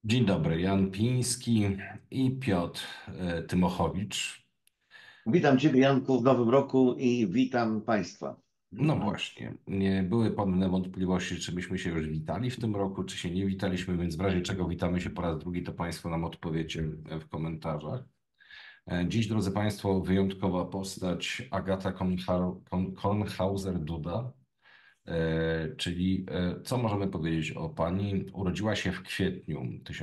Dzień dobry, Jan Piński i Piotr Tymochowicz. Witam Ciebie, Janku, w nowym roku i witam Państwa. No właśnie, nie były pewne wątpliwości, czy myśmy się już witali w tym roku, czy się nie witaliśmy, więc w razie czego witamy się po raz drugi, to Państwo nam odpowiecie w komentarzach. Dziś, drodzy Państwo, wyjątkowa postać Agata Kornhauser-Duda, czyli co możemy powiedzieć o pani? Urodziła się w kwietniu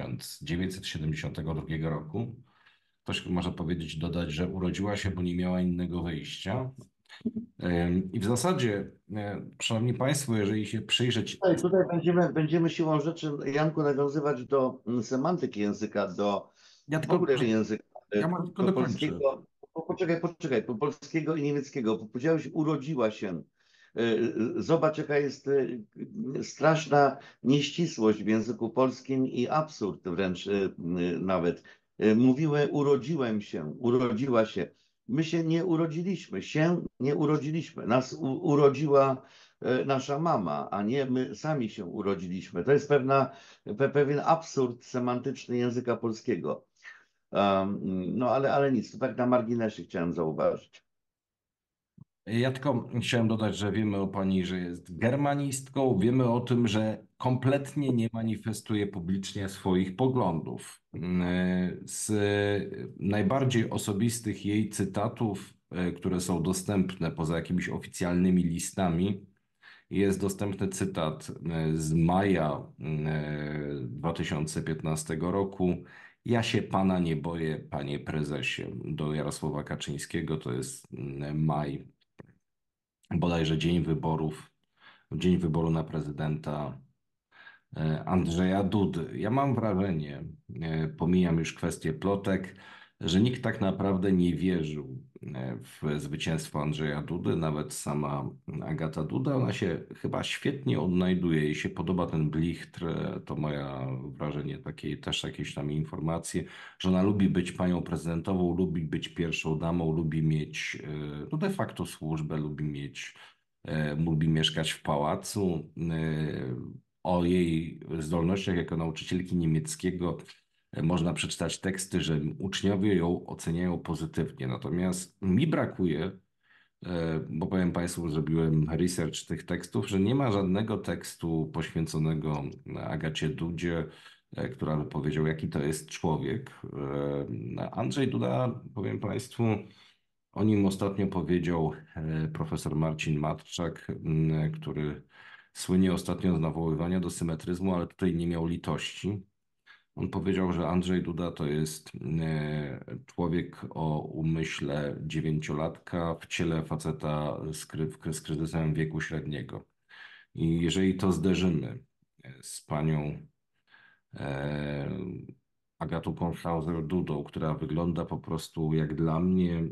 1972 roku. Ktoś może powiedzieć, dodać, że urodziła się, bo nie miała innego wyjścia. I w zasadzie, szanowni Państwo, jeżeli się przyjrzeć, Tutaj będziemy siłą rzeczy, Janku, nawiązywać do semantyki języka, do ja w tylko, ogóle języka ja może tylko dokończę. polskiego. Poczekaj, polskiego i niemieckiego. Powiedziałeś, urodziła się. Zobacz, jaka jest straszna nieścisłość w języku polskim i absurd wręcz nawet. Mówiły, urodziłem się, urodziła się. My się nie urodziliśmy, Nas urodziła nasza mama, a nie my sami się urodziliśmy. To jest pewien absurd semantyczny języka polskiego. No ale nic, to tak na marginesie chciałem zauważyć. Ja tylko chciałem dodać, że wiemy o pani, że jest germanistką, wiemy o tym, że kompletnie nie manifestuje publicznie swoich poglądów. Z najbardziej osobistych jej cytatów, które są dostępne poza jakimiś oficjalnymi listami, jest dostępny cytat z maja 2015 roku. Ja się pana nie boję, panie prezesie. Do Jarosława Kaczyńskiego to jest maj, bodajże dzień wyboru na prezydenta Andrzeja Dudy. Ja mam wrażenie, pomijam już kwestię plotek, że nikt tak naprawdę nie wierzył w zwycięstwo Andrzeja Dudy, nawet sama Agata Duda. Ona się chyba świetnie odnajduje. Jej się podoba ten blichtr, to moje wrażenie, takiej też jakieś tam informacje, że ona lubi być panią prezydentową, lubi być pierwszą damą, lubi mieć no de facto służbę, lubi mieszkać w pałacu. O jej zdolnościach jako nauczycielki niemieckiego można przeczytać teksty, że uczniowie ją oceniają pozytywnie. Natomiast mi brakuje, bo powiem Państwu, zrobiłem research tych tekstów, że nie ma żadnego tekstu poświęconego Agacie Dudzie, która by powiedział, jaki to jest człowiek. Andrzej Duda, powiem Państwu, o nim ostatnio powiedział profesor Marcin Matczak, który słynie ostatnio z nawoływania do symetryzmu, ale tutaj nie miał litości. On powiedział, że Andrzej Duda to jest człowiek o umyśle dziewięciolatka w ciele faceta z kryzysem wieku średniego. I jeżeli to zderzymy z panią e, Agatą Kornhauser-Dudą, która wygląda po prostu jak dla mnie,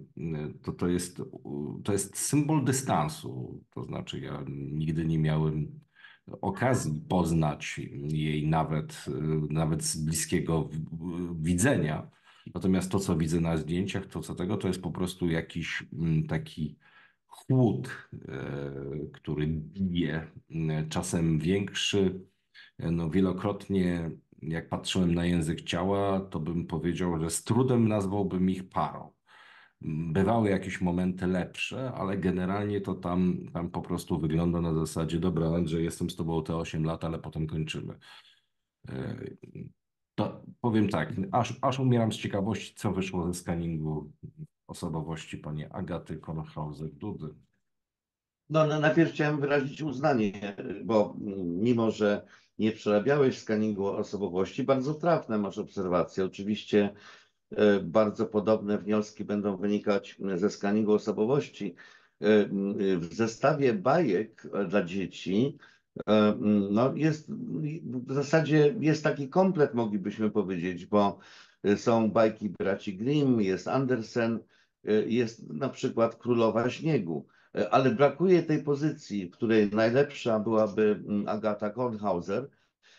to jest symbol dystansu. To znaczy, ja nigdy nie miałem okazji poznać jej nawet z bliskiego widzenia. Natomiast to, co widzę na zdjęciach, to jest po prostu jakiś taki chłód, który bije, czasem większy. No, wielokrotnie, jak patrzyłem na język ciała, to bym powiedział, że z trudem nazwałbym ich parą. Bywały jakieś momenty lepsze, ale generalnie to tam po prostu wygląda na zasadzie, dobra, Andrzej, jestem z tobą te 8 lat, ale potem kończymy. E, To powiem tak, aż umieram z ciekawości, co wyszło ze skaningu osobowości pani Agaty Kornhauser-Dudy. Najpierw chciałem wyrazić uznanie, bo mimo, że nie przerabiałeś skaningu osobowości, bardzo trafne masz obserwacje. Oczywiście bardzo podobne wnioski będą wynikać ze skaningu osobowości. W zestawie bajek dla dzieci no w zasadzie jest taki komplet, moglibyśmy powiedzieć, bo są bajki braci Grimm, jest Andersen, jest na przykład Królowa Śniegu. Ale brakuje tej pozycji, w której najlepsza byłaby Agata Kornhauser.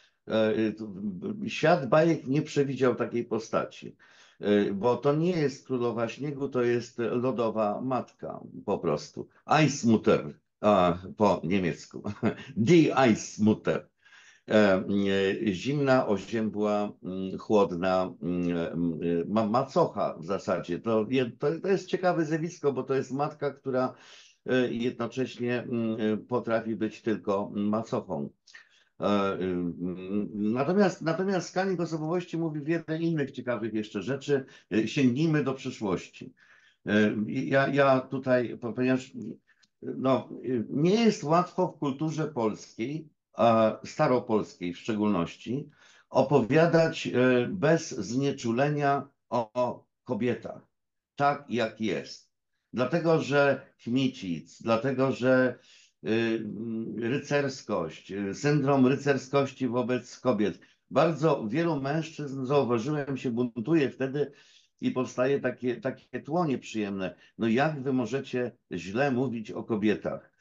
Świat bajek nie przewidział takiej postaci, bo to nie jest Królowa Śniegu, to jest lodowa matka po prostu. Eismutter po niemiecku. Die Eismutter. Zimna, oziębła, chłodna, macocha w zasadzie. To jest ciekawe zjawisko, bo to jest matka, która jednocześnie potrafi być tylko macochą. Natomiast skaning osobowości mówi wiele innych ciekawych jeszcze rzeczy. Sięgnijmy do przyszłości. Ja tutaj, ponieważ no, nie jest łatwo w kulturze polskiej, staropolskiej w szczególności, opowiadać bez znieczulenia o kobietach, tak jak jest. Dlatego, że Kmicic, dlatego, że rycerskość, syndrom rycerskości wobec kobiet. Bardzo wielu mężczyzn, zauważyłem, się buntuje wtedy i powstaje takie tło nieprzyjemne. No jak wy możecie źle mówić o kobietach?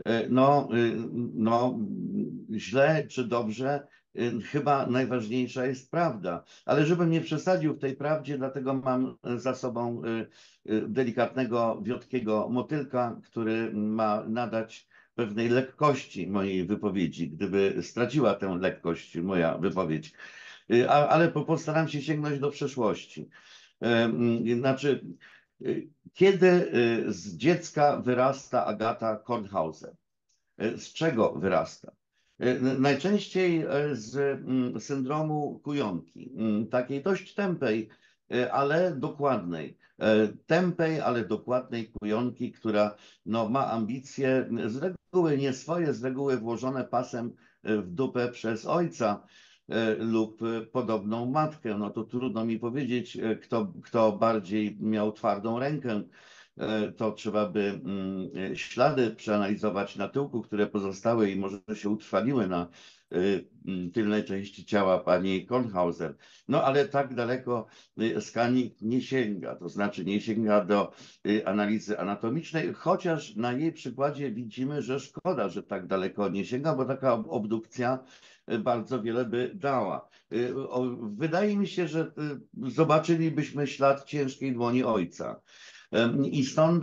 No, źle czy dobrze, chyba najważniejsza jest prawda. Ale żebym nie przesadził w tej prawdzie, dlatego mam za sobą delikatnego, wiotkiego motylka, który ma nadać pewnej lekkości mojej wypowiedzi, gdyby straciła tę lekkość moja wypowiedź. Ale postaram się sięgnąć do przeszłości. Znaczy, kiedy z dziecka wyrasta Agata Kornhauser? Z czego wyrasta? Najczęściej z syndromu kujonki, takiej dość tępej, ale dokładnej. Tępej, ale dokładnej kujonki, która no, ma ambicje, z reguły nie swoje, z reguły włożone pasem w dupę przez ojca lub podobną matkę. No to trudno mi powiedzieć, kto bardziej miał twardą rękę. To trzeba by ślady przeanalizować na tyłku, które pozostały i może się utrwaliły na tylnej części ciała pani Kornhauser. No ale tak daleko skaning nie sięga, to znaczy nie sięga do analizy anatomicznej, chociaż na jej przykładzie widzimy, że szkoda, że tak daleko nie sięga, bo taka obdukcja bardzo wiele by dała. Wydaje mi się, że zobaczylibyśmy ślad ciężkiej dłoni ojca. I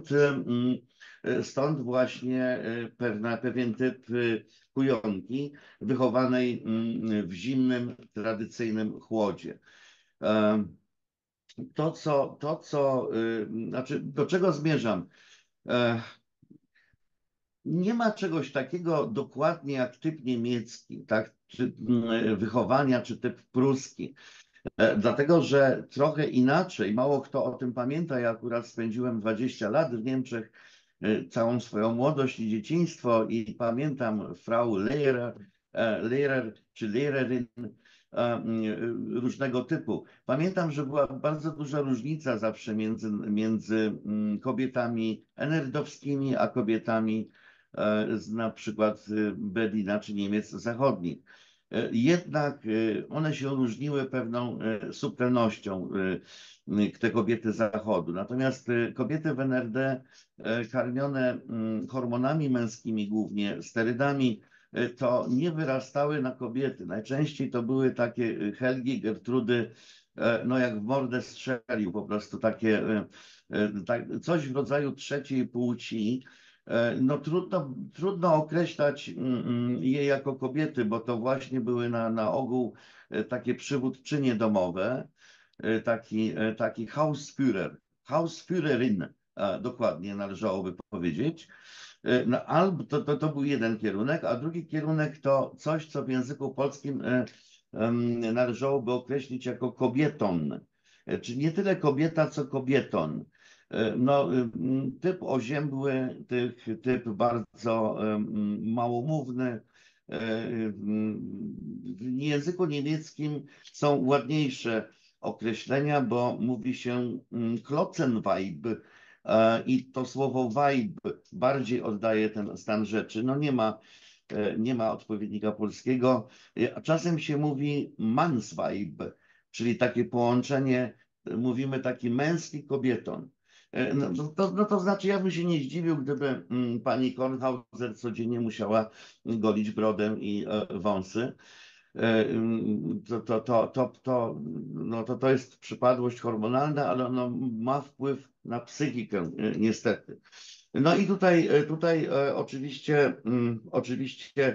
stąd właśnie pewien typ kujonki wychowanej w zimnym, tradycyjnym chłodzie. Znaczy, do czego zmierzam? Nie ma czegoś takiego dokładnie jak typ niemiecki, tak? Czy wychowania, czy typ pruski. Dlatego, że trochę inaczej, mało kto o tym pamięta, ja akurat spędziłem 20 lat w Niemczech, całą swoją młodość i dzieciństwo i pamiętam Frau Lehrer czy Lehrerin różnego typu. Pamiętam, że była bardzo duża różnica zawsze między kobietami enerdowskimi, a kobietami z na przykład Berlina czy Niemiec zachodnich. Jednak one się różniły pewną subtelnością, te kobiety Zachodu. Natomiast kobiety w NRD karmione hormonami męskimi, głównie sterydami, to nie wyrastały na kobiety. Najczęściej to były takie Helgi, Gertrudy, no jak w mordę strzelił, po prostu takie coś w rodzaju trzeciej płci. No trudno określać je jako kobiety, bo to właśnie były na ogół takie przywódczynie domowe, taki Hausführerin, dokładnie należałoby powiedzieć. No, albo to był jeden kierunek, a drugi kierunek to coś, co w języku polskim należałoby określić jako kobieton. Czyli nie tyle kobieta, co kobieton. No, typ oziębły, typ bardzo małomówny. W języku niemieckim są ładniejsze określenia, bo mówi się Klotzenweib i to słowo vibe bardziej oddaje ten stan rzeczy. No nie ma odpowiednika polskiego. Czasem się mówi Mannsweib, czyli takie połączenie, mówimy taki męski kobieton. No to znaczy, ja bym się nie zdziwił, gdyby pani Kornhauser codziennie musiała golić brodę i wąsy. To jest przypadłość hormonalna, ale ono ma wpływ na psychikę, niestety. No i tutaj oczywiście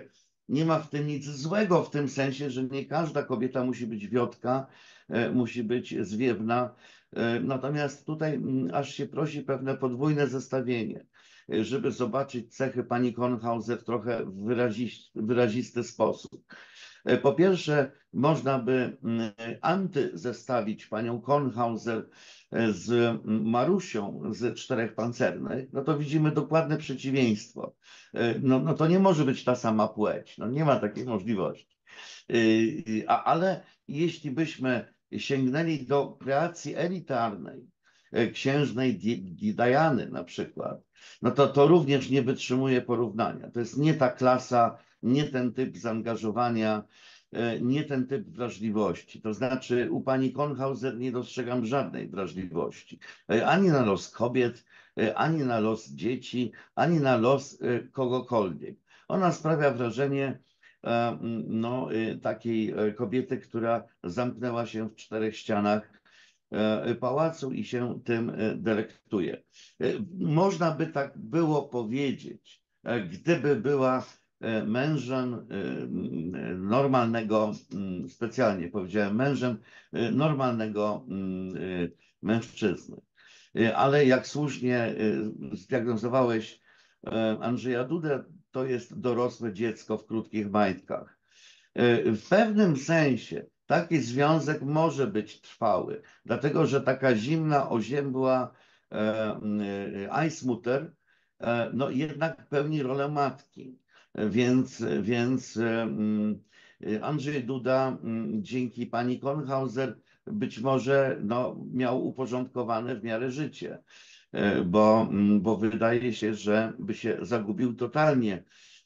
nie ma w tym nic złego, w tym sensie, że nie każda kobieta musi być wiotka, musi być zwiewna. Natomiast tutaj aż się prosi pewne podwójne zestawienie, żeby zobaczyć cechy pani Kornhauser trochę w wyrazisty sposób. Po pierwsze, można by antyzestawić panią Kornhauser z Marusią z Czterech Pancernych, no to widzimy dokładne przeciwieństwo. No to nie może być ta sama płeć, no nie ma takiej możliwości. Ale jeśli byśmy sięgnęli do kreacji elitarnej, księżnej Diany na przykład, no to również nie wytrzymuje porównania. To jest nie ta klasa, nie ten typ zaangażowania, nie ten typ wrażliwości. To znaczy u pani Kornhauser nie dostrzegam żadnej wrażliwości. Ani na los kobiet, ani na los dzieci, ani na los kogokolwiek. Ona sprawia wrażenie no, takiej kobiety, która zamknęła się w czterech ścianach pałacu i się tym delektuje. Można by tak było powiedzieć, gdyby była mężem normalnego, specjalnie powiedziałem, mężem normalnego mężczyzny. Ale jak słusznie zdiagnozowałeś Andrzeja Dudę, to jest dorosłe dziecko w krótkich majtkach. W pewnym sensie taki związek może być trwały, dlatego że taka zimna, oziębła Eismutter no jednak pełni rolę matki. Więc Andrzej Duda dzięki pani Kornhauser być może no, miał uporządkowane w miarę życie, bo wydaje się, że by się zagubił totalnie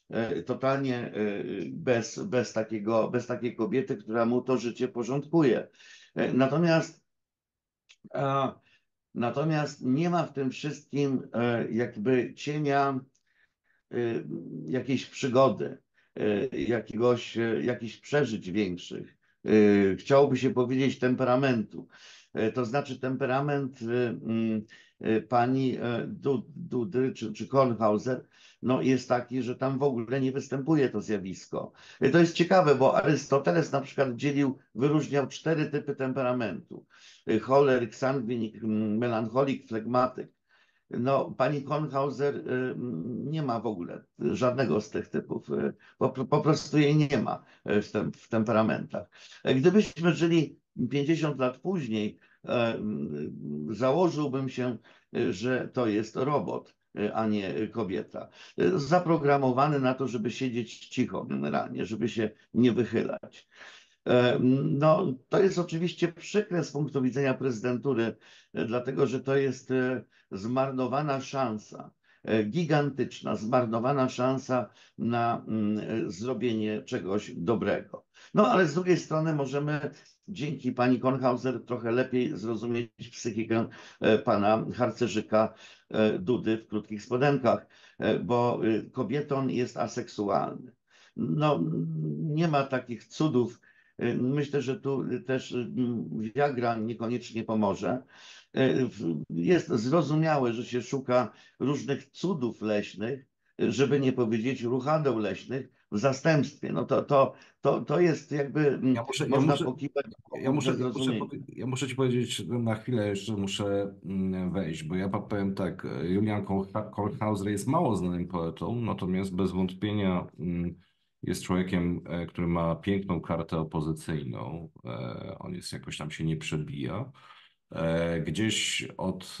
bez takiej kobiety, która mu to życie porządkuje. Natomiast, natomiast nie ma w tym wszystkim jakby cienia jakiejś przygody, jakichś przeżyć większych. Chciałoby się powiedzieć temperamentu. To znaczy temperament pani Dudy czy Kornhauser no jest taki, że tam w ogóle nie występuje to zjawisko. To jest ciekawe, bo Arystoteles na przykład wyróżniał 4 typy temperamentu. Choleryk, sangwinik, melancholik, flegmatyk. No, pani Kornhauser nie ma w ogóle żadnego z tych typów. Po prostu jej nie ma w temperamentach. Gdybyśmy żyli 50 lat później, założyłbym się, że to jest robot, a nie kobieta. Zaprogramowany na to, żeby siedzieć cicho generalnie, żeby się nie wychylać. No, to jest oczywiście przykre z punktu widzenia prezydentury, dlatego że to jest zmarnowana szansa, gigantyczna, zmarnowana szansa na zrobienie czegoś dobrego. No, ale z drugiej strony możemy dzięki pani Kornhauser trochę lepiej zrozumieć psychikę pana harcerzyka Dudy w krótkich spodenkach, bo kobieton jest aseksualny. No, nie ma takich cudów. Myślę, że tu też Viagra niekoniecznie pomoże. Jest zrozumiałe, że się szuka różnych cudów leśnych, żeby nie powiedzieć ruchadeł leśnych w zastępstwie. No to jest jakby, Ja muszę, ja można muszę, pokiwać ja głową muszę, ze ja muszę, zrozumieniem. ja muszę ci powiedzieć na chwilę, jeszcze muszę wejść, bo ja powiem tak, Julian Kolchauser jest mało znanym poetą, natomiast bez wątpienia jest człowiekiem, który ma piękną kartę opozycyjną. On jest jakoś tam się nie przebija. Gdzieś od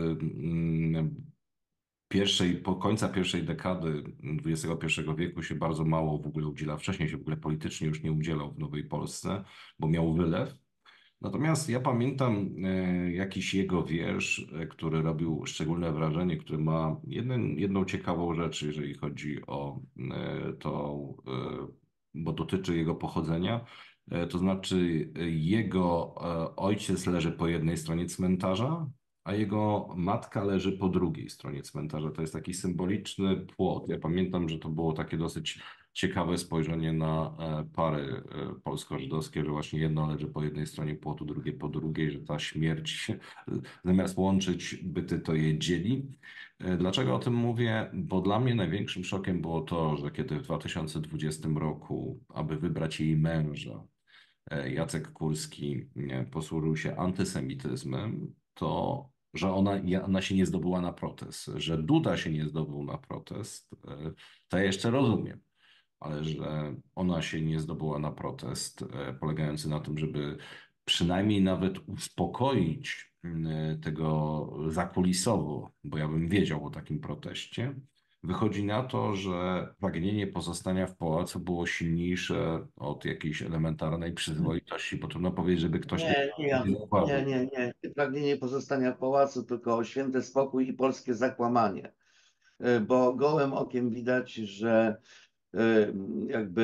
po końca pierwszej dekady XXI wieku się bardzo mało w ogóle udziela. Wcześniej się w ogóle politycznie już nie udzielał w Nowej Polsce, bo miał wylew. Natomiast ja pamiętam jakiś jego wiersz, który robił szczególne wrażenie, który ma jedną ciekawą rzecz, jeżeli chodzi o to, bo dotyczy jego pochodzenia. To znaczy, jego ojciec leży po jednej stronie cmentarza, a jego matka leży po drugiej stronie cmentarza. To jest taki symboliczny płot. Ja pamiętam, że to było takie dosyć ciekawe spojrzenie na pary polsko-żydowskie, że właśnie jedno leży po jednej stronie płotu, drugie po drugiej, że ta śmierć zamiast łączyć byty, to je dzieli. Dlaczego o tym mówię? Bo dla mnie największym szokiem było to, że kiedy w 2020 roku, aby wybrać jej męża, Jacek Kurski posłużył się antysemityzmem, to że ona się nie zdobyła na protest, że Duda się nie zdobył na protest, to ja jeszcze rozumiem, ale że ona się nie zdobyła na protest polegający na tym, żeby przynajmniej nawet uspokoić tego zakulisowo, bo ja bym wiedział o takim proteście. Wychodzi na to, że pragnienie pozostania w pałacu było silniejsze od jakiejś elementarnej przyzwoitości, bo trudno powiedzieć, żeby ktoś Nie, nie, nie Janku, nie, zauważył. nie, nie. Pragnienie pozostania w pałacu, tylko o święty spokój i polskie zakłamanie. Bo gołym okiem widać, że e, jakby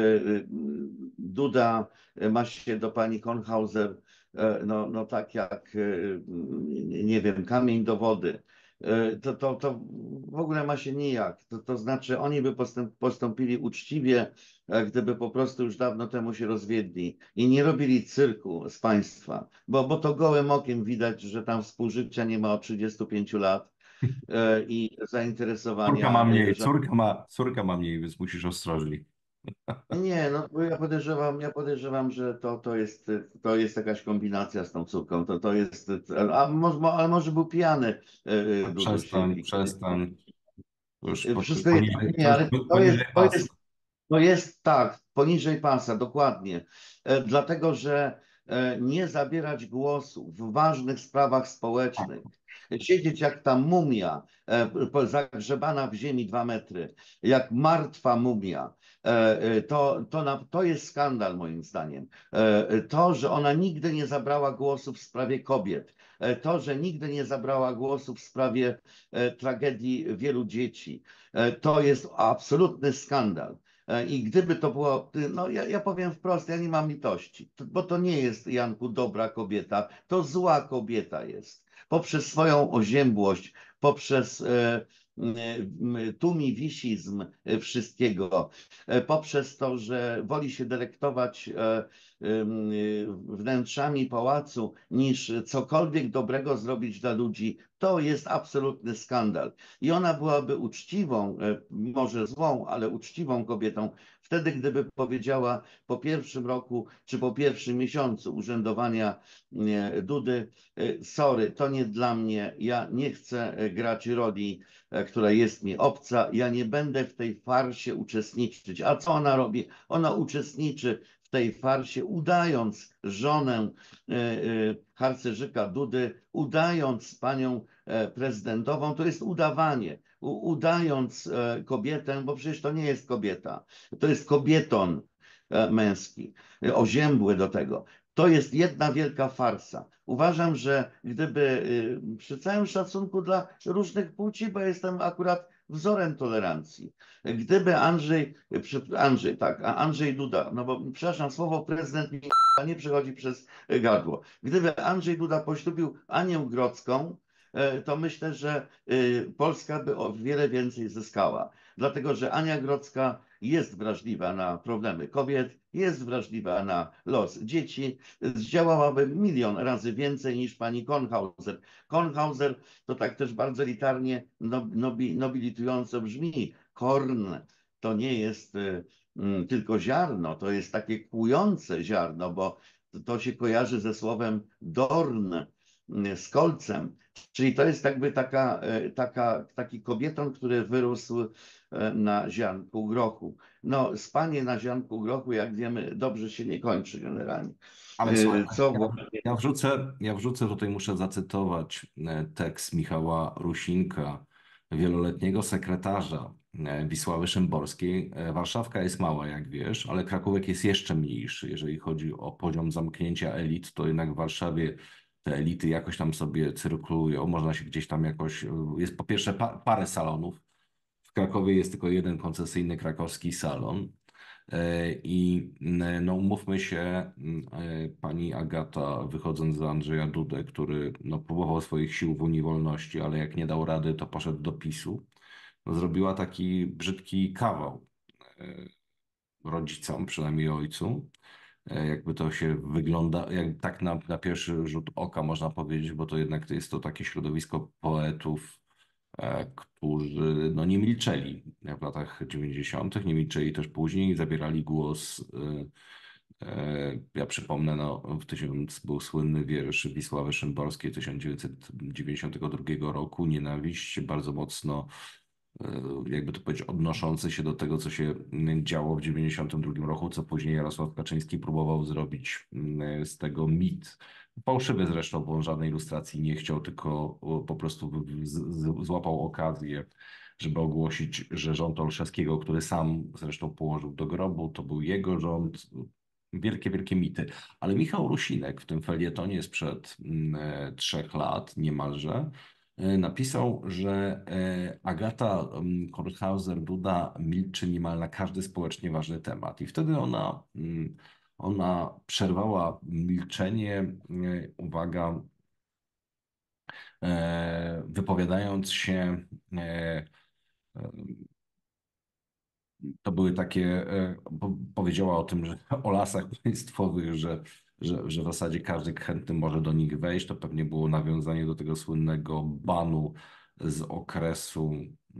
Duda ma się do pani Kornhauser, no tak jak, nie wiem, kamień do wody. To w ogóle ma się nijak. To znaczy, oni by postąpili uczciwie, gdyby po prostu już dawno temu się rozwiedli i nie robili cyrku z państwa, bo to gołym okiem widać, że tam współżycia nie ma od 35 lat i Córka ma zainteresowania. mniej, córka ma mniej, więc musisz ostrożniej. Nie, no bo ja podejrzewam, że to jest jakaś kombinacja z tą córką. To jest, ale może był pijany Duduś. Przestań, przestań. Już Wszystko jest, poniżej, to nie, już ale to jest, poniżej to pasa. jest no jest tak, poniżej pasa, dokładnie. Dlatego, że nie zabierać głosu w ważnych sprawach społecznych, siedzieć jak ta mumia zagrzebana w ziemi 2 metry, jak martwa mumia, to jest skandal moim zdaniem. To, że ona nigdy nie zabrała głosu w sprawie kobiet, to, że nigdy nie zabrała głosu w sprawie tragedii wielu dzieci, to jest absolutny skandal. I gdyby to było, no ja powiem wprost, ja nie mam litości, bo to nie jest, Janku, dobra kobieta, to zła kobieta jest. Poprzez swoją oziębłość, poprzez tumiwisizm wszystkiego, poprzez to, że woli się delektować wnętrzami pałacu, niż cokolwiek dobrego zrobić dla ludzi, to jest absolutny skandal. I ona byłaby uczciwą, może złą, ale uczciwą kobietą, wtedy gdyby powiedziała po pierwszym roku czy po pierwszym miesiącu urzędowania Dudy, sorry, to nie dla mnie, ja nie chcę grać roli, która jest mi obca, ja nie będę w tej farsie uczestniczyć. A co ona robi? Ona uczestniczy w tej farsie, udając żonę harcerzyka Dudy, udając panią prezydentową, to jest udawanie, udając kobietę, bo przecież to nie jest kobieta, to jest kobieton męski, oziębły do tego. To jest jedna wielka farsa. Uważam, że gdyby przy całym szacunku dla różnych płci, bo jestem akurat wzorem tolerancji, gdyby Andrzej Duda, no bo przepraszam, słowo prezydent mi nie przechodzi przez gardło. Gdyby Andrzej Duda poślubił Anię Grodzką, to myślę, że Polska by o wiele więcej zyskała. Dlatego, że Ania Grodzka jest wrażliwa na problemy kobiet, jest wrażliwa na los dzieci, zdziałałaby milion razy więcej niż pani Kornhauser. Kornhauser to tak też bardzo elitarnie, nobilitująco brzmi. Korn to nie jest tylko ziarno, to jest takie kłujące ziarno, bo to się kojarzy ze słowem dorn, z kolcem. Czyli to jest jakby taki kobieton, który wyrósł na ziarnku grochu. No, spanie na ziarnku grochu, jak wiemy, dobrze się nie kończy generalnie. Ale słuchaj, Co ja, właśnie. ja wrzucę tutaj, muszę zacytować tekst Michała Rusinka, wieloletniego sekretarza Wisławy Szymborskiej. Warszawka jest mała, jak wiesz, ale Krakówek jest jeszcze mniejszy. Jeżeli chodzi o poziom zamknięcia elit, to jednak w Warszawie te elity jakoś tam sobie cyrkulują. Można się gdzieś tam jakoś... Jest po pierwsze parę salonów. W Krakowie jest tylko jeden koncesyjny krakowski salon. I no umówmy się, pani Agata, wychodząc za Andrzeja Dudę, który no, próbował swoich sił w Unii Wolności, ale jak nie dał rady, to poszedł do PiS-u, no, zrobiła taki brzydki kawał rodzicom, przynajmniej ojcu. Jakby to się wygląda, jak tak na pierwszy rzut oka można powiedzieć, bo to jednak jest to takie środowisko poetów, którzy no, nie milczeli w latach 90., nie milczeli też później, zabierali głos. Ja przypomnę, no, był słynny wiersz Wisławy Szymborskiej 1992 roku, Nienawiść, bardzo mocno jakby to powiedzieć, odnoszący się do tego, co się działo w 1992 roku, co później Jarosław Kaczyński próbował zrobić z tego mit. Fałszywy zresztą, bo on żadnej ilustracji nie chciał, tylko po prostu złapał okazję, żeby ogłosić, że rząd Olszewskiego, który sam zresztą położył do grobu, to był jego rząd. Wielkie, wielkie mity. Ale Michał Rusinek w tym felietonie sprzed 3 lat niemalże napisał, że Agata Kornhauser-Duda milczy niemal na każdy społecznie ważny temat. I wtedy ona przerwała milczenie, uwaga, wypowiadając się, to były takie, powiedziała o tym, że o lasach państwowych, że w zasadzie każdy chętny może do nich wejść. To pewnie było nawiązanie do tego słynnego banu z okresu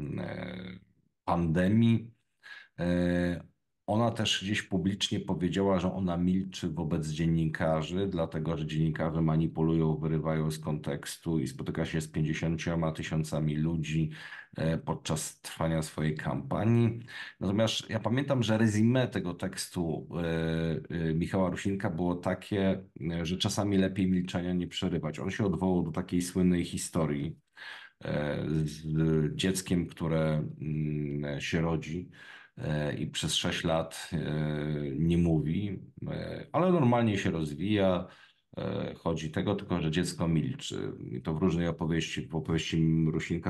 pandemii. Ona też gdzieś publicznie powiedziała, że ona milczy wobec dziennikarzy, dlatego że dziennikarze manipulują, wyrywają z kontekstu i spotyka się z 50 000 ludzi podczas trwania swojej kampanii. Natomiast ja pamiętam, że resume tego tekstu Michała Rusinka było takie, że czasami lepiej milczenia nie przerywać. On się odwołał do takiej słynnej historii z dzieckiem, które się rodzi i przez 6 lat nie mówi, ale normalnie się rozwija. Chodzi tego tylko, że dziecko milczy. I to w różnej opowieści. W opowieści Rusinka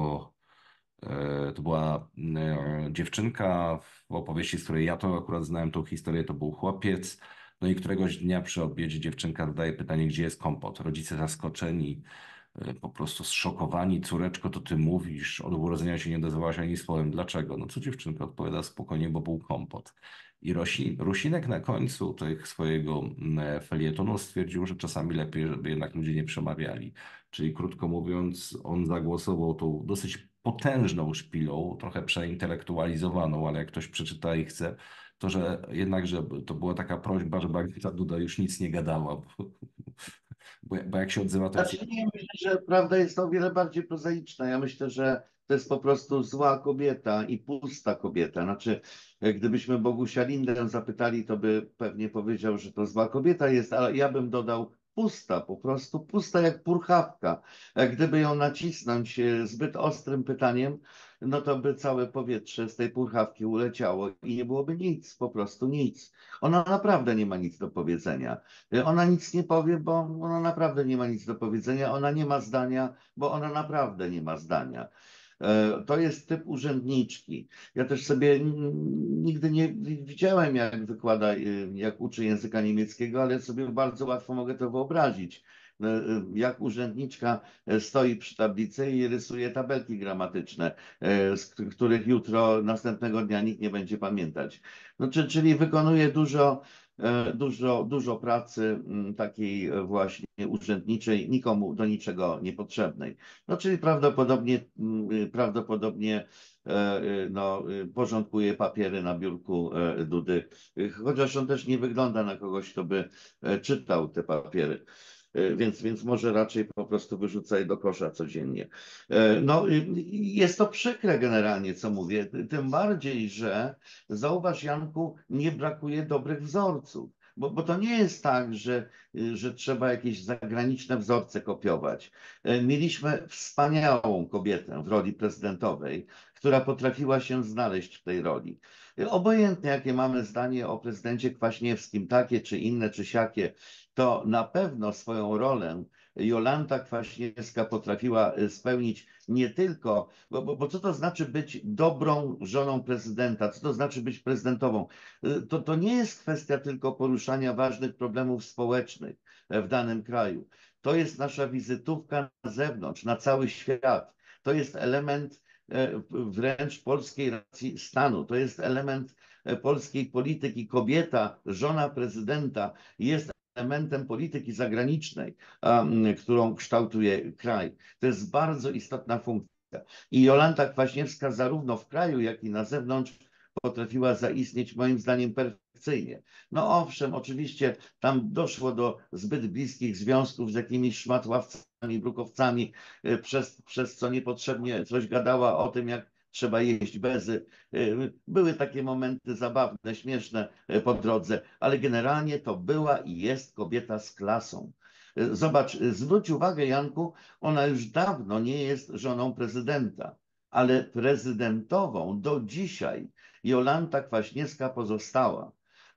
to była dziewczynka, w opowieści, z której ja to akurat znałem tą historię, to był chłopiec. No i któregoś dnia przy obiedzie dziewczynka zadaje pytanie, gdzie jest kompot. Rodzice zaskoczeni, po prostu zszokowani. Córeczko, to ty mówisz, od urodzenia się nie odezwałaś ani słowem. Dlaczego? No co dziewczynka odpowiada spokojnie, bo był kompot. I Rusinek na końcu tych swojego felietonu stwierdził, że czasami lepiej, żeby jednak ludzie nie przemawiali. Czyli krótko mówiąc, on zagłosował tą dosyć potężną szpilą, trochę przeintelektualizowaną, ale jak ktoś przeczyta i chce, to że jednak, że to była taka prośba, żeby Agnieszka Duda już nic nie gadała, bo jak się odzywa, to jest... Znaczy nie, myślę, że prawda jest o wiele bardziej prozaiczna. Ja myślę, że to jest po prostu zła kobieta i pusta kobieta. Znaczy, gdybyśmy Bogusia Lindę zapytali, to by pewnie powiedział, że to zła kobieta jest, ale ja bym dodał pusta, po prostu pusta jak purchawka. Gdyby ją nacisnąć zbyt ostrym pytaniem, no to by całe powietrze z tej purchawki uleciało i nie byłoby nic, po prostu nic. Ona naprawdę nie ma nic do powiedzenia. Ona nic nie powie, bo ona naprawdę nie ma nic do powiedzenia. Ona nie ma zdania, bo ona naprawdę nie ma zdania. To jest typ urzędniczki. Ja też sobie nigdy nie widziałem, jak wykłada, jak uczy języka niemieckiego, ale sobie bardzo łatwo mogę to wyobrazić. Jak urzędniczka stoi przy tablicy i rysuje tabelki gramatyczne, z których jutro, następnego dnia nikt nie będzie pamiętać. No, czyli wykonuje dużo pracy takiej właśnie urzędniczej, nikomu do niczego niepotrzebnej. No, czyli prawdopodobnie no, porządkuje papiery na biurku Dudy, chociaż on też nie wygląda na kogoś, kto by czytał te papiery. Więc może raczej po prostu wyrzuca je do kosza codziennie. No, jest to przykre generalnie, co mówię, tym bardziej, że zauważ, Janku, nie brakuje dobrych wzorców. Bo to nie jest tak, że trzeba jakieś zagraniczne wzorce kopiować. Mieliśmy wspaniałą kobietę w roli prezydentowej, która potrafiła się znaleźć w tej roli. Obojętnie, jakie mamy zdanie o prezydencie Kwaśniewskim, takie czy inne, czy siakie, to na pewno swoją rolę Jolanta Kwaśniewska potrafiła spełnić nie tylko, bo co to znaczy być dobrą żoną prezydenta, co to znaczy być prezydentową? To nie jest kwestia tylko poruszania ważnych problemów społecznych w danym kraju. To jest nasza wizytówka na zewnątrz, na cały świat. To jest element wręcz polskiej racji stanu. To jest element polskiej polityki. Kobieta, żona prezydenta jest elementem polityki zagranicznej, którą kształtuje kraj. To jest bardzo istotna funkcja. I Jolanta Kwaśniewska zarówno w kraju, jak i na zewnątrz potrafiła zaistnieć moim zdaniem perfekcyjnie. No owszem, oczywiście tam doszło do zbyt bliskich związków z jakimiś szmatławcami, brukowcami, przez co niepotrzebnie coś gadała o tym, jak trzeba jeść bezy. Były takie momenty zabawne, śmieszne po drodze, ale generalnie to była i jest kobieta z klasą. Zobacz, zwróć uwagę, Janku, ona już dawno nie jest żoną prezydenta, ale prezydentową do dzisiaj Jolanta Kwaśniewska pozostała.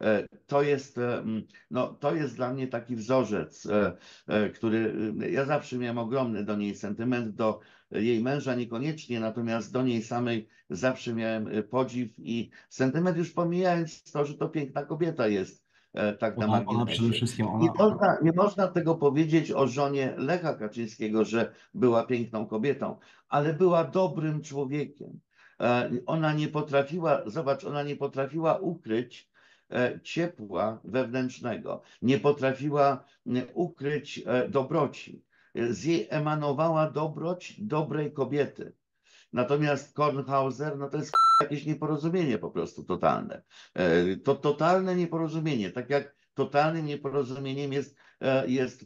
To jest dla mnie taki wzorzec, który ja zawsze miałem ogromny do niej sentyment, do jej męża niekoniecznie, natomiast do niej samej zawsze miałem podziw i sentyment, już pomijając to, że to piękna kobieta jest, tak na Ona przede marginesie. wszystkim, Nie można tego powiedzieć o żonie Lecha Kaczyńskiego, że była piękną kobietą, ale była dobrym człowiekiem. Ona nie potrafiła, zobacz, ona nie potrafiła ukryć ciepła wewnętrznego, nie potrafiła ukryć dobroci. Z jej emanowała dobroć dobrej kobiety. Natomiast Kornhauser, no to jest jakieś nieporozumienie po prostu totalne. To totalne nieporozumienie, tak jak totalnym nieporozumieniem jest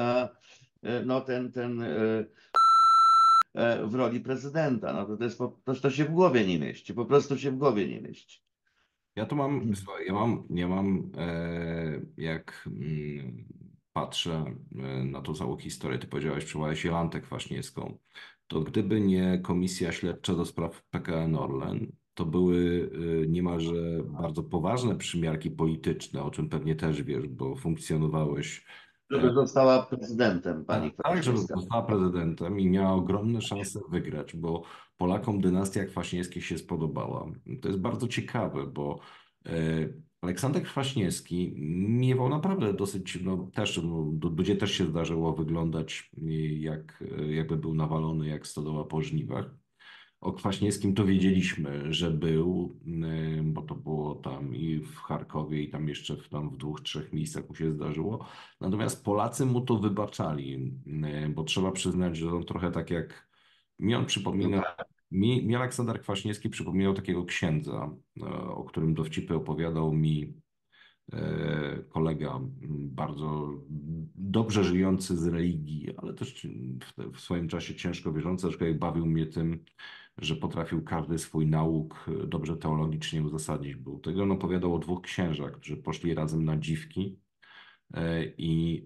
w roli prezydenta. No to się w głowie nie mieści, po prostu się w głowie nie mieści. ja tu mam, słuchaj, ja mam jak patrzę na tą całą historię, ty powiedziałeś, przywołałeś Jolantę Kwaśniewską, to gdyby nie komisja śledcza do spraw PKN Orlen, to były niemalże bardzo poważne przymiarki polityczne, o czym pewnie też wiesz, bo funkcjonowałeś Żeby została prezydentem pani tak, żeby Kwaśniewska. została prezydentem i miała ogromne szanse wygrać, bo Polakom dynastia Kwaśniewskich się spodobała. To jest bardzo ciekawe, bo e, Aleksander Kwaśniewski miewał naprawdę dosyć, no też, no, ludzie też się zdarzyło wyglądać jakby był nawalony jak stodoła po żniwach. O Kwaśniewskim to wiedzieliśmy, że był, bo to było tam i w Charkowie, i tam jeszcze w dwóch, trzech miejscach mu się zdarzyło. Natomiast Polacy mu to wybaczali, bo trzeba przyznać, że on trochę tak jak mi on No przypomina, tak. mi Aleksander Kwaśniewski przypominał takiego księdza, o którym dowcipy opowiadał mi kolega, bardzo dobrze żyjący z religii, ale też w swoim czasie ciężko wierzący, aczkolwiek bawił mnie tym, że potrafił każdy swój nauk dobrze teologicznie uzasadnić. Był tego, on opowiadał o dwóch księżach, którzy poszli razem na dziwki i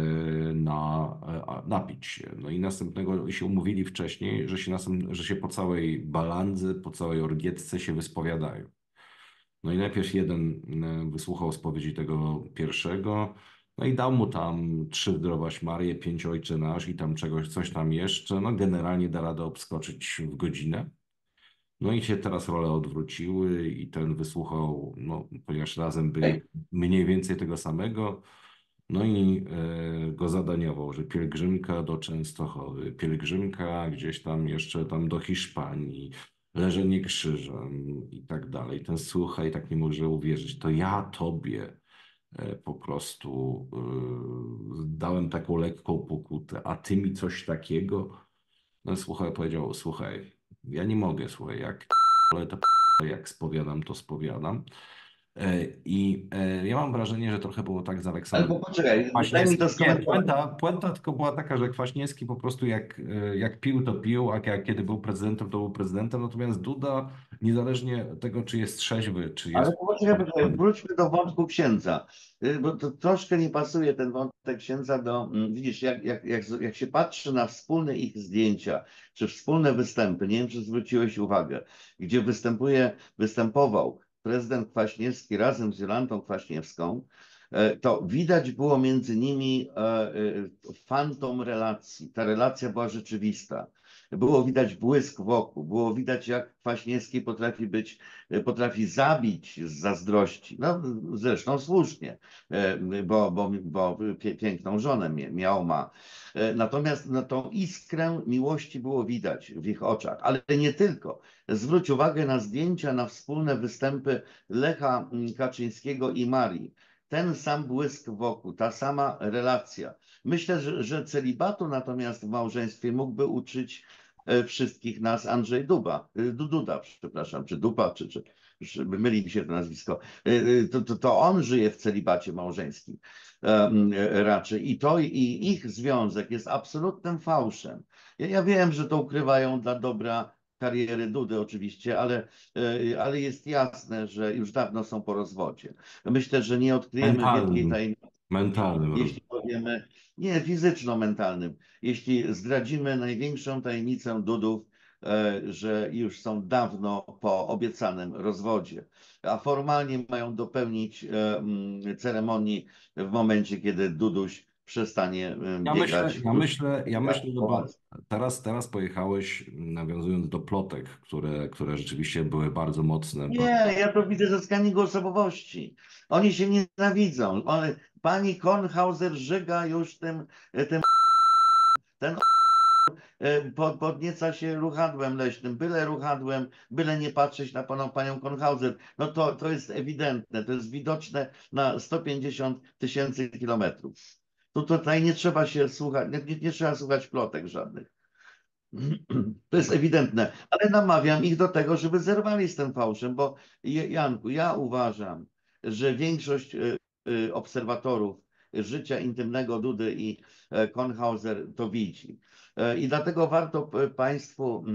napić się. No i następnego się umówili wcześniej, że się po całej balandze, po całej orgietce się wyspowiadają. No i najpierw jeden wysłuchał spowiedzi tego pierwszego, no i dał mu tam 3 zdrowaś Marię, 5 Ojcze Nasz i tam czegoś, coś tam jeszcze. No generalnie da radę obskoczyć w godzinę. No i się teraz role odwróciły i ten wysłuchał, no ponieważ razem byli Ej, mniej więcej tego samego, no i go zadaniował, że pielgrzymka do Częstochowy, pielgrzymka gdzieś tam jeszcze tam do Hiszpanii, leżenie krzyżem i tak dalej. Ten słuchaj tak nie może uwierzyć, to ja tobie po prostu dałem taką lekką pokutę, a ty mi coś takiego? No słuchaj, powiedział, słuchaj, ja nie mogę, słuchaj, jak ale to jak spowiadam, to spowiadam. Ja mam wrażenie, że trochę było tak z Ale Aleksandrem poczekaj, daj mi to Kwaśniewskim. Nie, skomentować. puenta tylko była taka, że Kwaśniewski po prostu jak pił, to pił, a kiedy był prezydentem, to był prezydentem. Natomiast Duda, niezależnie od tego, czy jest trzeźwy, czy Ale jest... poczekaj, wróćmy do wątku księdza, bo to troszkę nie pasuje ten wątek księdza do, widzisz, jak się patrzy na wspólne ich zdjęcia, czy wspólne występy, nie wiem, czy zwróciłeś uwagę, gdzie występował prezydent Kwaśniewski razem z Jolantą Kwaśniewską, to widać było między nimi fantom relacji. Ta relacja była rzeczywista. Było widać błysk wokół, było widać, jak Kwaśniewski potrafi zabić z zazdrości. No, zresztą słusznie, bo piękną żonę ma. Natomiast no, tą iskrę miłości było widać w ich oczach, ale nie tylko. Zwróć uwagę na zdjęcia, na wspólne występy Lecha Kaczyńskiego i Marii. Ten sam błysk wokół, ta sama relacja. Myślę, że celibatu natomiast w małżeństwie mógłby uczyć wszystkich nas Andrzej Duda, przepraszam, czy Dupa, myli mi się to nazwisko. To on żyje w celibacie małżeńskim raczej. I ich związek jest absolutnym fałszem. Ja wiem, że to ukrywają dla dobra kariery Dudy oczywiście, ale jest jasne, że już dawno są po rozwodzie. Myślę, że nie odkryjemy wielkiej Mentalnym, tajemnicy, mentalnym. jeśli powiemy, nie fizyczno-mentalnym, jeśli zdradzimy największą tajemnicę Dudów, że już są dawno po obiecanym rozwodzie, a formalnie mają dopełnić ceremonii w momencie, kiedy Duduś przestanie biegać. Ja myślę, no bo teraz pojechałeś, nawiązując do plotek, które rzeczywiście były bardzo mocne. Nie, ja to widzę ze skaningu osobowości. Oni się nienawidzą. Pani Kornhauser żyga już tym ten podnieca się ruchadłem leśnym, byle ruchadłem, byle nie patrzeć na panią Kornhauser. No to jest ewidentne, to jest widoczne na 150 000 kilometrów. Tutaj nie trzeba się słuchać, nie trzeba słuchać plotek żadnych. To jest ewidentne, ale namawiam ich do tego, żeby zerwali z tym fałszem, bo Janku, ja uważam, że większość obserwatorów życia intymnego Dudy i Kornhauser to widzi. I dlatego warto państwu,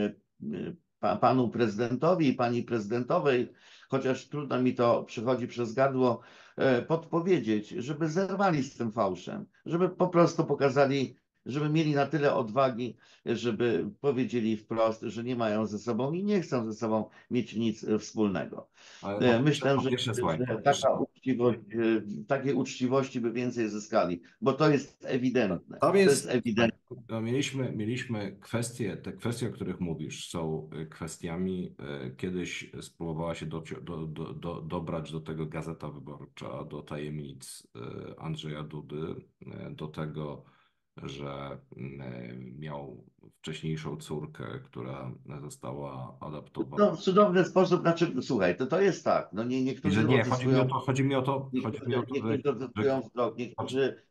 panu prezydentowi i pani prezydentowej, chociaż trudno mi to przychodzi przez gardło, podpowiedzieć, żeby zerwali z tym fałszem, żeby po prostu pokazali, żeby mieli na tyle odwagi, żeby powiedzieli wprost, że nie mają ze sobą i nie chcą ze sobą mieć nic wspólnego. Ale Myślę, po pierwsze, słuchaj, po że pierwsze, takiej uczciwości by więcej zyskali, bo to jest ewidentne. tam To jest jest, słuchaj, ewidentne. no mieliśmy kwestie, te kwestie, o których mówisz, są kwestiami, kiedyś spróbowała się dobrać do tego Gazeta Wyborcza, do tajemnic Andrzeja Dudy, do tego, że miał wcześniejszą córkę, która została adoptowana. No, w cudowny sposób, znaczy, słuchaj, to jest tak, no I że niektórzy nie, chodzi mi o odzyskują. to, chodzi mi o to, chodzi mi o to, Niektórzy że odzyskają wzrok, niektórzy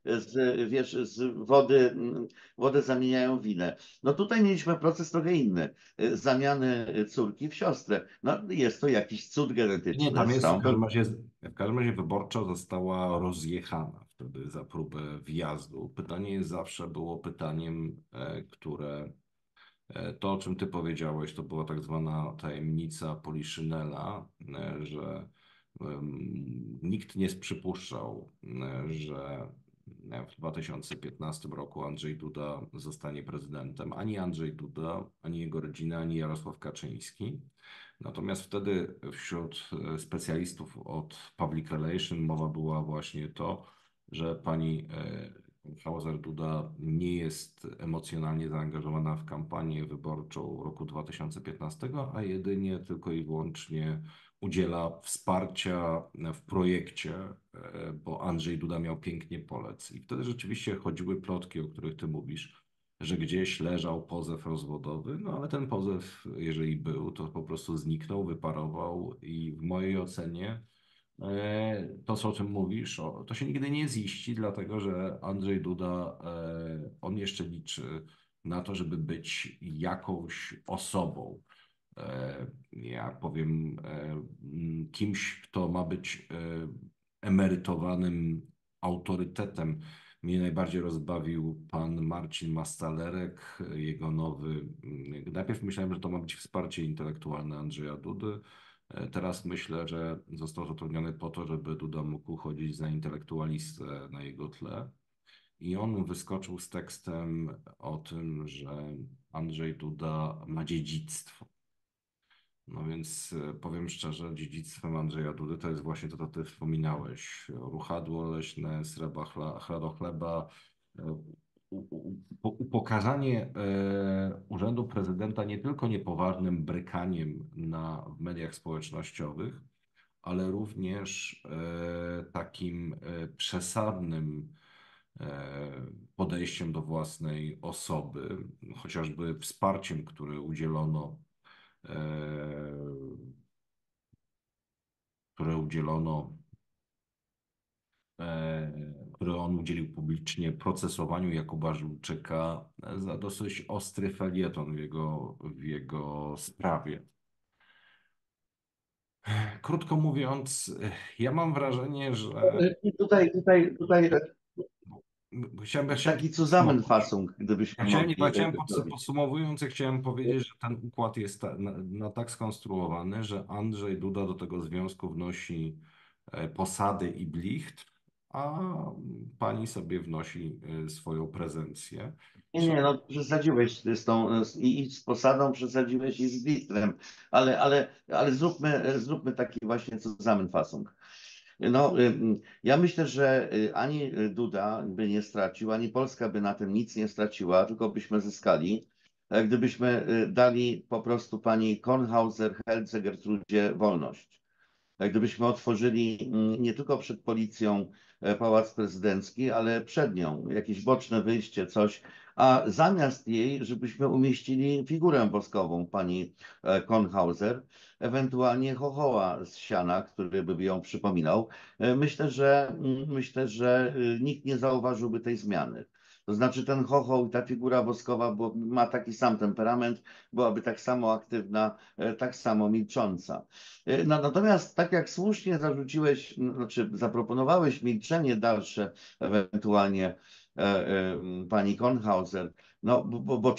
z wody wodę zamieniają w winę. No tutaj mieliśmy proces trochę inny. Zamiany córki w siostrę. No jest to jakiś cud nie, genetyczny tam z jest całą pewnością. w każdym razie wyborcza została rozjechana wtedy za próbę wjazdu. Pytanie jest zawsze było pytaniem, to o czym ty powiedziałeś, to była tak zwana tajemnica Poliszynela, że nikt nie przypuszczał, że w 2015 roku Andrzej Duda zostanie prezydentem. Ani Andrzej Duda, ani jego rodzina, ani Jarosław Kaczyński. Natomiast wtedy wśród specjalistów od Public Relation mowa była właśnie to, że pani Hauser-Duda nie jest emocjonalnie zaangażowana w kampanię wyborczą roku 2015, a jedynie tylko i wyłącznie udziela wsparcia w projekcie, bo Andrzej Duda miał pięknie polec. I wtedy rzeczywiście chodziły plotki, o których ty mówisz, że gdzieś leżał pozew rozwodowy, no ale ten pozew, jeżeli był, to po prostu zniknął, wyparował i w mojej ocenie to, co o czym mówisz, to się nigdy nie ziści, dlatego że Andrzej Duda, on jeszcze liczy na to, żeby być jakąś osobą. Ja powiem, kimś, kto ma być emerytowanym autorytetem. Mnie najbardziej rozbawił pan Marcin Mastalerek, jego nowy. Najpierw myślałem, że to ma być wsparcie intelektualne Andrzeja Dudy. Teraz myślę, że został zatrudniony po to, żeby Duda mógł uchodzić za intelektualistę na jego tle. I on wyskoczył z tekstem o tym, że Andrzej Duda ma dziedzictwo. No więc powiem szczerze, dziedzictwem Andrzeja Dudy to jest właśnie to, co ty wspominałeś. Ruchadło leśne, sreba, chleba, upokarzanie urzędu prezydenta nie tylko niepoważnym brykaniem w mediach społecznościowych, ale również takim przesadnym podejściem do własnej osoby, chociażby wsparciem, e, które udzielono, które on udzielił publicznie procesowaniu Jakuba Żulczyka za dosyć ostry felieton w jego sprawie. Krótko mówiąc, ja mam wrażenie, że Tutaj chciałem taki podsumować. Zusammenfassung, gdybyśmy Ja mogli chciałem zrobić. podsumowując, ja chciałem powiedzieć, że ten układ jest tak skonstruowany, że Andrzej Duda do tego związku wnosi posady i blicht, a pani sobie wnosi swoją prezencję. Nie, no przesadziłeś i z posadą przesadziłeś i z Witlem, ale zróbmy taki właśnie Zusammenfassung. No, ja myślę, że ani Duda by nie stracił, ani Polska by na tym nic nie straciła, tylko byśmy zyskali, gdybyśmy dali po prostu pani Kornhauser-Helce Gertrudzie wolność. Jak gdybyśmy otworzyli nie tylko przed policją Pałac Prezydencki, ale przed nią jakieś boczne wyjście, coś, a zamiast jej, żebyśmy umieścili figurę boskową pani Kornhauser, ewentualnie chochoła z siana, który by ją przypominał. Myślę, że nikt nie zauważyłby tej zmiany. To znaczy ten chochoł i ta figura boskowa ma taki sam temperament, byłaby tak samo aktywna, tak samo milcząca. Natomiast tak jak słusznie zarzuciłeś, znaczy zaproponowałeś milczenie dalsze, ewentualnie pani Kornhauser, no bo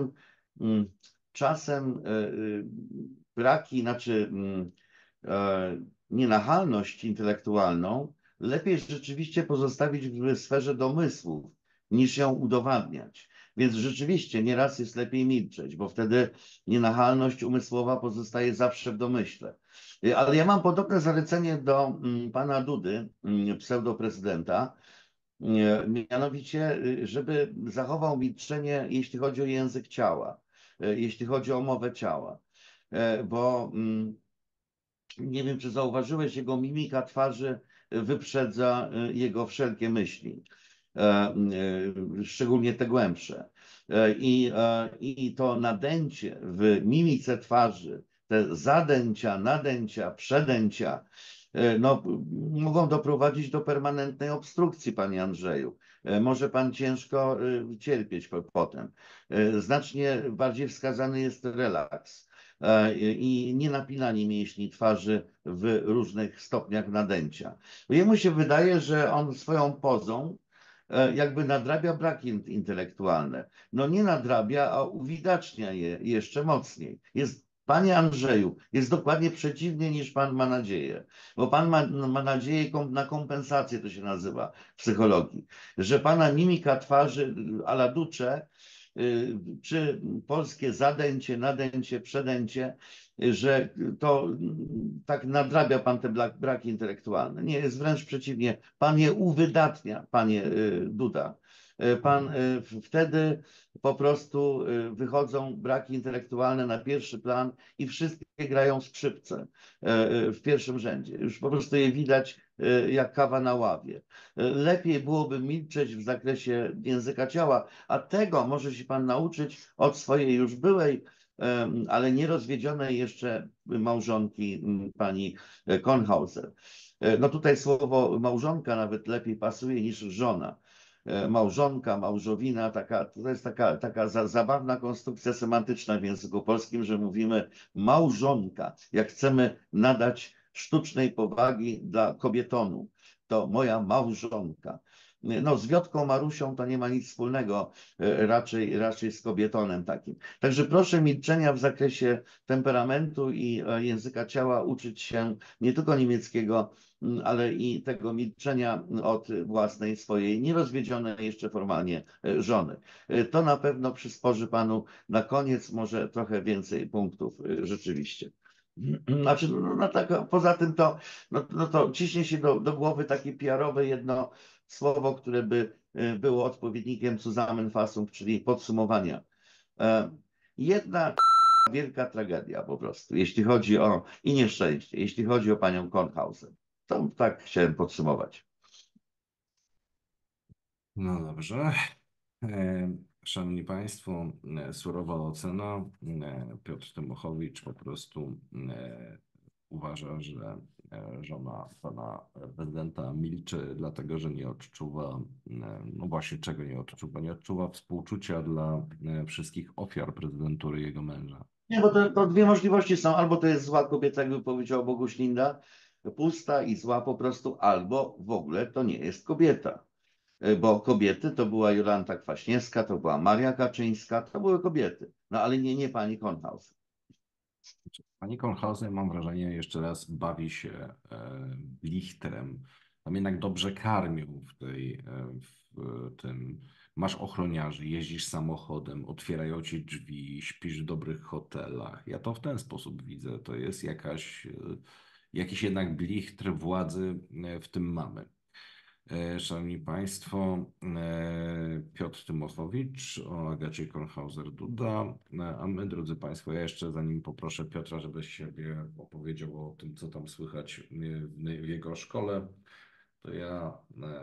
czasem braki, znaczy nienachalność intelektualną lepiej rzeczywiście pozostawić w sferze domysłów, niż ją udowadniać. Więc rzeczywiście nieraz jest lepiej milczeć, bo wtedy nienachalność umysłowa pozostaje zawsze w domyśle. Ale ja mam podobne zalecenie do pana Dudy, pseudoprezydenta, mianowicie, żeby zachował milczenie, jeśli chodzi o język ciała, jeśli chodzi o mowę ciała, bo nie wiem, czy zauważyłeś, jego mimika twarzy wyprzedza jego wszelkie myśli, szczególnie te głębsze. I to nadęcie w mimice twarzy, te zadęcia, nadęcia, przedęcia, no, mogą doprowadzić do permanentnej obstrukcji, panie Andrzeju. Może pan ciężko cierpieć potem. Znacznie bardziej wskazany jest relaks i nie napinanie mięśni twarzy w różnych stopniach nadęcia. Jemu się wydaje, że on swoją pozą jakby nadrabia braki intelektualne. No nie nadrabia, a uwidacznia je jeszcze mocniej. Panie Andrzeju, jest dokładnie przeciwnie niż pan ma nadzieję, bo pan ma nadzieję na kompensację, to się nazywa w psychologii, że pana mimika twarzy a la Duce, czy polskie zadęcie, nadęcie, przedęcie, że to tak nadrabia pan te braki intelektualne. Nie, jest wręcz przeciwnie. Pan je uwydatnia, panie Duda. Wtedy po prostu wychodzą braki intelektualne na pierwszy plan i wszystkie grają skrzypce w pierwszym rzędzie. Już po prostu je widać jak kawa na ławie. Lepiej byłoby milczeć w zakresie języka ciała, a tego może się pan nauczyć od swojej już byłej, ale nie rozwiedzionej jeszcze małżonki pani Kornhauser. No tutaj słowo małżonka nawet lepiej pasuje niż żona. małżonka, małżowina, to jest taka zabawna konstrukcja semantyczna w języku polskim, że mówimy małżonka, jak chcemy nadać sztucznej powagi dla kobietonu. To moja małżonka. No, z Wiotką Marusią to nie ma nic wspólnego, raczej z kobietonem takim. Także proszę milczenia w zakresie temperamentu i języka ciała uczyć się nie tylko niemieckiego, ale i tego milczenia od własnej swojej nierozwiedzionej jeszcze formalnie żony. To na pewno przysporzy panu na koniec może trochę więcej punktów rzeczywiście. Znaczy, poza tym to ciśnie się do głowy takie PR-owe jedno słowo, które by było odpowiednikiem Zusammenfassung, czyli podsumowania. Jedna wielka tragedia po prostu, jeśli chodzi o i nieszczęście, jeśli chodzi o panią Kornhauser. To tak chciałem podsumować. No dobrze. Szanowni Państwo, surowa ocena. Piotr Tymochowicz po prostu uważa, że żona pana prezydenta milczy, dlatego że nie odczuwa, no właśnie czego nie odczuwa? Nie odczuwa współczucia dla wszystkich ofiar prezydentury jego męża. Nie, bo to dwie możliwości są. Albo to jest zła kobieta, jakby powiedział Boguś Linda, pusta i zła po prostu, albo w ogóle to nie jest kobieta. Bo kobiety to była Jolanta Kwaśniewska, to była Maria Kaczyńska, to były kobiety. No ale nie pani Kornhaus. Pani Kornhauser, mam wrażenie, jeszcze raz bawi się blichterem. Tam jednak dobrze karmią w tym. Masz ochroniarzy, jeździsz samochodem, otwierają ci drzwi, śpisz w dobrych hotelach. Ja to w ten sposób widzę. To jest jakiś jednak blichtr władzy w tym mamy. Szanowni Państwo, Piotr Tymochowicz o Agacie Kornhauser-Duda, a my, drodzy Państwo, ja jeszcze zanim poproszę Piotra, żeby siebie opowiedział o tym, co tam słychać w jego szkole, to ja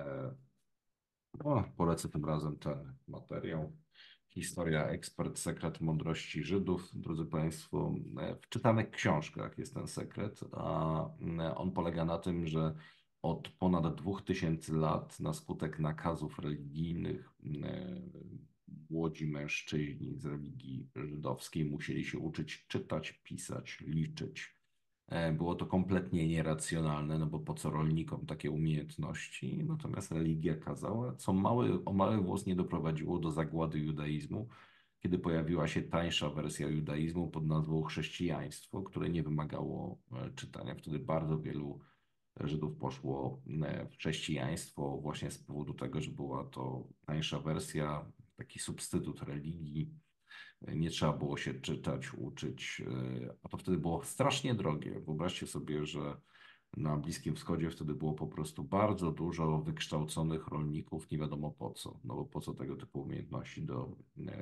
polecę tym razem ten materiał. Historia, ekspert, sekret mądrości Żydów. Drodzy Państwo, w czytanych książkach jest ten sekret, a on polega na tym, że od ponad 2000 lat na skutek nakazów religijnych młodzi mężczyźni z religii żydowskiej musieli się uczyć czytać, pisać, liczyć. Było to kompletnie nieracjonalne, no bo po co rolnikom takie umiejętności? Natomiast religia kazała, co o mały włos nie doprowadziło do zagłady judaizmu, kiedy pojawiła się tańsza wersja judaizmu pod nazwą chrześcijaństwo, które nie wymagało czytania. Wtedy bardzo wielu Żydów poszło w chrześcijaństwo właśnie z powodu tego, że była to tańsza wersja, taki substytut religii. Nie trzeba było się czytać, uczyć, a to wtedy było strasznie drogie. Wyobraźcie sobie, że na Bliskim Wschodzie wtedy było po prostu bardzo dużo wykształconych rolników, nie wiadomo po co. No bo po co tego typu umiejętności do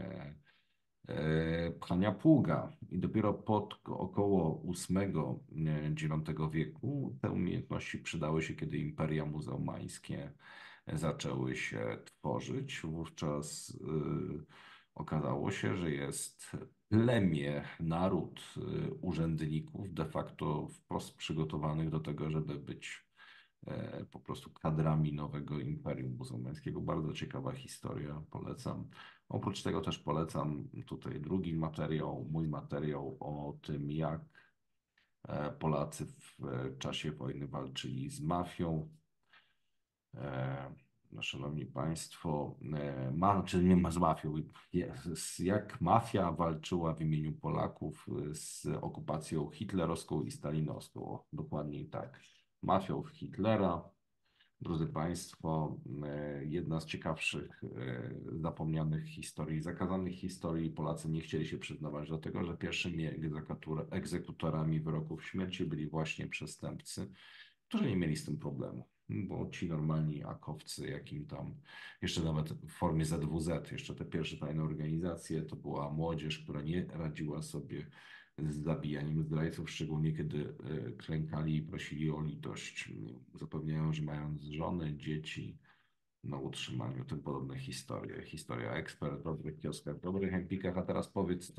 pchania pługa. I dopiero pod około VIII-IX wieku te umiejętności przydały się, kiedy imperia muzułmańskie zaczęły się tworzyć. Wówczas okazało się, że jest plemię, naród urzędników de facto wprost przygotowanych do tego, żeby być po prostu kadrami nowego imperium muzułmańskiego. Bardzo ciekawa historia, polecam. Oprócz tego też polecam tutaj drugi materiał, mój materiał o tym, jak Polacy w czasie wojny walczyli z mafią. No, szanowni Państwo, czy nie ma z mafią, jak mafia walczyła w imieniu Polaków z okupacją hitlerowską i stalinowską. O, dokładniej tak. Mafią Hitlera. Drodzy Państwo, jedna z ciekawszych zapomnianych historii, zakazanych historii. Polacy nie chcieli się przyznawać do tego, że pierwszymi egzekutorami wyroków śmierci byli właśnie przestępcy, którzy nie mieli z tym problemu, bo ci normalni akowcy, jakim tam, jeszcze nawet w formie ZWZ, jeszcze te pierwsze tajne organizacje, to była młodzież, która nie radziła sobie z zabijaniem zdrajców, szczególnie kiedy klękali i prosili o litość. Zapewniają, że mając żony, dzieci na utrzymaniu, tym podobne historie. Historia ekspert, dobrych kioskach, dobrych empikach, a teraz powiedz,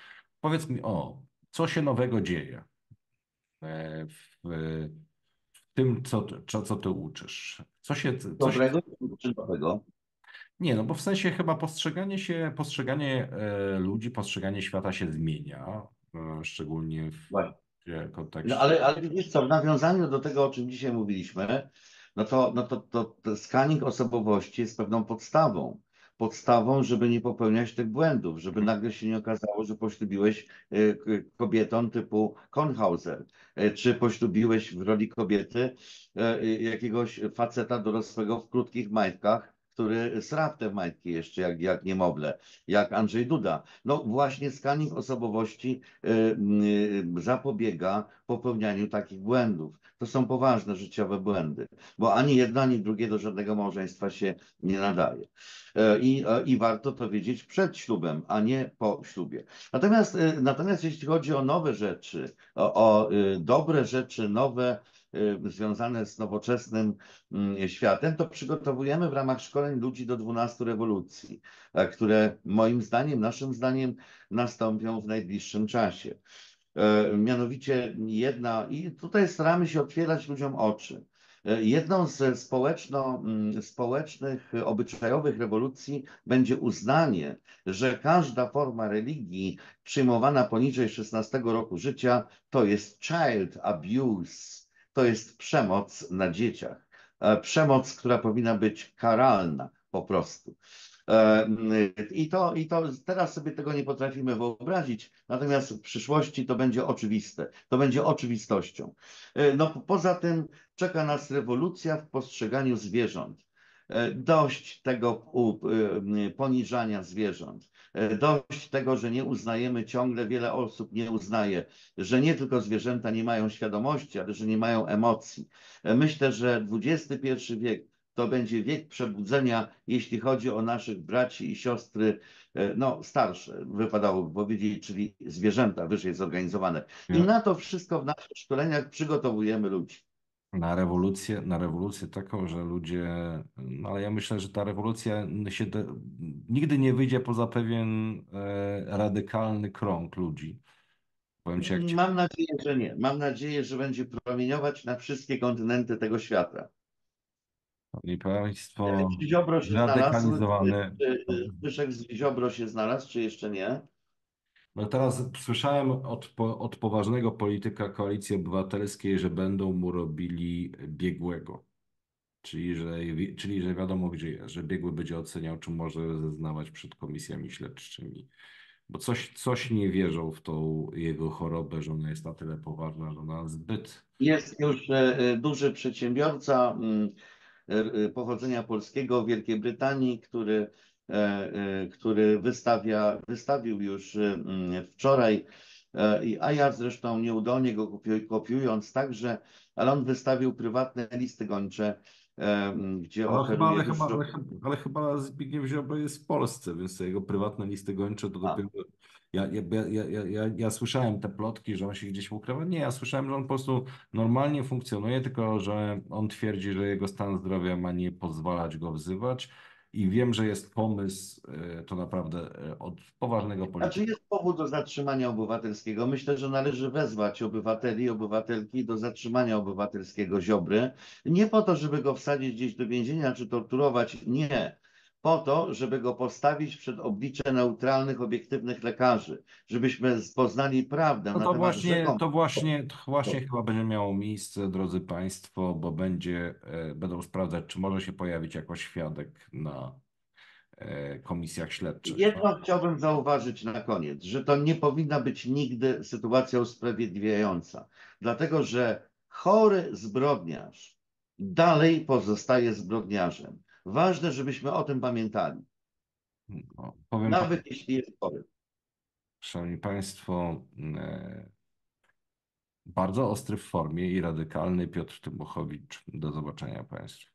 powiedz mi, co się nowego dzieje w tym, co ty uczysz? Co się, Dobrego czy nowego? nie, no bo w sensie chyba postrzeganie ludzi, postrzeganie świata się zmienia, szczególnie w No kontekście. ale widzisz co, w nawiązaniu do tego, o czym dzisiaj mówiliśmy, to skaning osobowości jest pewną podstawą. Podstawą, żeby nie popełniać tych błędów, żeby nagle się nie okazało, że poślubiłeś kobietą typu Kornhauser, czy poślubiłeś w roli kobiety jakiegoś faceta dorosłego w krótkich majtkach, który sra w te majtki jeszcze jak niemowlę, jak Andrzej Duda. No właśnie skaning osobowości zapobiega popełnianiu takich błędów. To są poważne życiowe błędy, bo ani jedno, ani drugie do żadnego małżeństwa się nie nadaje. I warto to wiedzieć przed ślubem, a nie po ślubie. Natomiast jeśli chodzi o nowe rzeczy, o dobre rzeczy, nowe, związane z nowoczesnym światem, to przygotowujemy w ramach szkoleń ludzi do 12 rewolucji, które moim zdaniem, naszym zdaniem nastąpią w najbliższym czasie. Mianowicie i tutaj staramy się otwierać ludziom oczy. Jedną ze społecznych, obyczajowych rewolucji będzie uznanie, że każda forma religii przyjmowana poniżej 16 roku życia to jest child abuse, to jest przemoc na dzieciach. Przemoc, która powinna być karalna po prostu. I to teraz sobie tego nie potrafimy wyobrazić, natomiast w przyszłości to będzie oczywiste, to będzie oczywistością. No, poza tym czeka nas rewolucja w postrzeganiu zwierząt. Dość tego poniżania zwierząt. Dość tego, że nie uznajemy ciągle, wiele osób nie uznaje, że nie tylko zwierzęta nie mają świadomości, ale że nie mają emocji. Myślę, że XXI wiek to będzie wiek przebudzenia, jeśli chodzi o naszych braci i siostry, no starsze, wypadałoby powiedzieć, czyli zwierzęta wyżej zorganizowane. I na to wszystko w naszych szkoleniach przygotowujemy ludzi. Na rewolucję taką, że ludzie, no ale ja myślę, że ta rewolucja nigdy nie wyjdzie poza pewien radykalny krąg ludzi. Powiem ci, jak ci, Mam nadzieję, że nie. Mam nadzieję, że będzie promieniować na wszystkie kontynenty tego świata. szanowni Nie wiem, państwo, czy Ziobro się znalazł, zradykalizowany. czy Zbyszek z Ziobro się znalazł, czy jeszcze nie? No teraz słyszałem od poważnego polityka Koalicji Obywatelskiej, że będą mu robili biegłego. Czyli że wiadomo gdzie jest, że biegły będzie oceniał, czy może zeznawać przed komisjami śledczymi. Bo coś nie wierzą w tą jego chorobę, że ona jest na tyle poważna, że ona zbyt. Jest już duży przedsiębiorca pochodzenia polskiego w Wielkiej Brytanii, który wystawił już wczoraj, a ja zresztą nieudolnie go kopiując także, ale on wystawił prywatne listy gończe, gdzie oferuje dużo. Ale chyba Zbigniew Ziobro jest w Polsce, więc te jego prywatne listy gończe to dopiero. Ja słyszałem te plotki, że on się gdzieś ukrywa. Nie, ja słyszałem, że on po prostu normalnie funkcjonuje, tylko że on twierdzi, że jego stan zdrowia ma nie pozwalać go wzywać. I wiem, że jest pomysł, to naprawdę od poważnego Znaczy polityka. jest powód do zatrzymania obywatelskiego. Myślę, że należy wezwać obywateli i obywatelki do zatrzymania obywatelskiego Ziobry. Nie po to, żeby go wsadzić gdzieś do więzienia czy torturować. Nie. Po to, żeby go postawić przed oblicze neutralnych, obiektywnych lekarzy. Żebyśmy poznali prawdę No na temat rzekomych. to właśnie chyba będzie miało miejsce, drodzy Państwo, bo będą sprawdzać, czy może się pojawić jako świadek na komisjach śledczych. Jedno chciałbym zauważyć na koniec, że to nie powinna być nigdy sytuacja usprawiedliwiająca, dlatego że chory zbrodniarz dalej pozostaje zbrodniarzem. Ważne, żebyśmy o tym pamiętali, No, powiem tak, nawet jeśli jest chory. Szanowni Państwo, bardzo ostry w formie i radykalny Piotr Tymochowicz. Do zobaczenia Państwu.